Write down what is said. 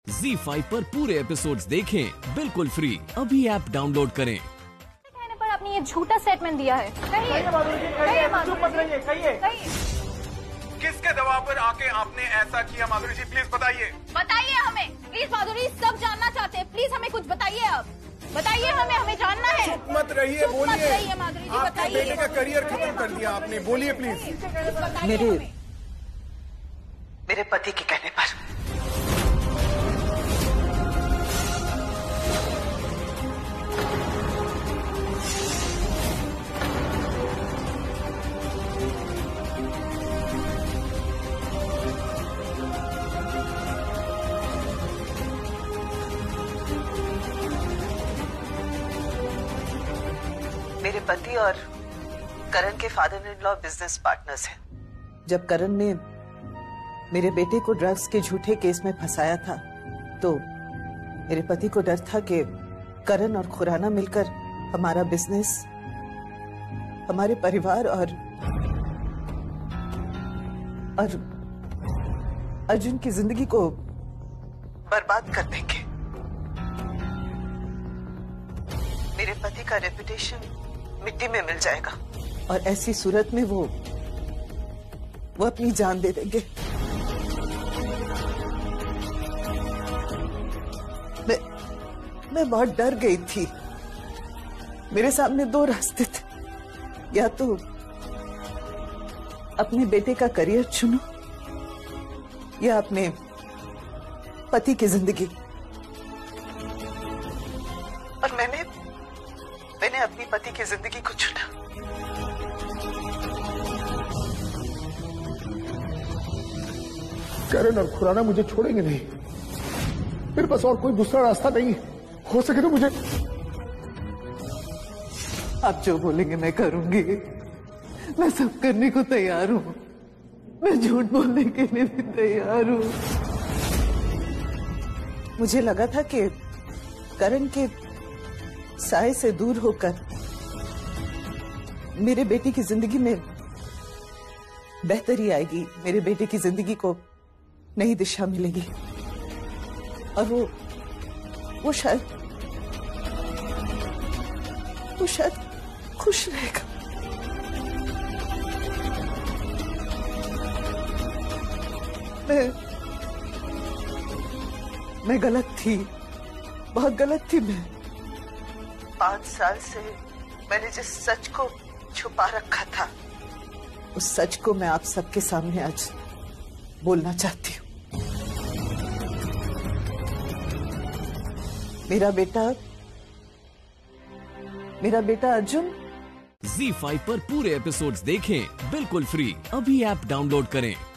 ZEE5 पर पूरे episodes देखें बिल्कुल फ्री। अभी ऐप डाउनलोड करें। कहने पर आपने ये झूठा स्टेटमेंट दिया है। किसके दबाव पर आके आपने ऐसा किया? माधुरी जी प्लीज बताइए। बताइए हमें प्लीज। माधुरी सब जानना चाहते हैं, प्लीज हमें कुछ बताइए। अब बताइए, हमें जानना है। चुप मत रहिए, बोलिए। माधुरी जी आपके बताइए। बेटे का करियर खत्म कर दिया आपने, बोलिए प्लीज। मेरे पति के कहने पर मेरे पति और करण के father in law business partners हैं। जब करण ने मेरे बेटे को ड्रग्स के झूठे केस में फंसाया था तो मेरे पति को डर था कि करण और खुराना मिलकर हमारा बिजनेस, हमारे परिवार और अर्जुन की जिंदगी को बर्बाद कर देंगे। मेरे पति का रेपुटेशन मिट्टी में मिल जाएगा और ऐसी सूरत में वो अपनी जान दे देंगे। मैं बहुत डर गई थी। मेरे सामने दो रास्ते थे, या तो अपने बेटे का करियर चुनो या अपने पति की जिंदगी। और मैंने अपनी पति की जिंदगी को चुना। करण और खुराना मुझे छोड़ेंगे नहीं। मेरे पास और कोई दूसरा रास्ता नहीं। हो सके तो मुझे। आप जो बोलेंगे मैं करूंगी। मैं सब करने को तैयार हूँ। मैं झूठ बोलने के लिए भी तैयार हूँ। मुझे लगा था कि करण के साए से दूर होकर मेरे बेटे की जिंदगी में बेहतरी आएगी, मेरे बेटे की जिंदगी को नई दिशा मिलेगी और वो शायद खुश रहेगा। मैं गलत थी, बहुत गलत थी मैं। 5 साल से मैंने जिस सच को छुपा रखा था, उस सच को मैं आप सबके सामने आज बोलना चाहती हूँ। मेरा बेटा अर्जुन। ZEE5 पर पूरे एपिसोड्स देखें बिल्कुल फ्री। अभी ऐप डाउनलोड करें।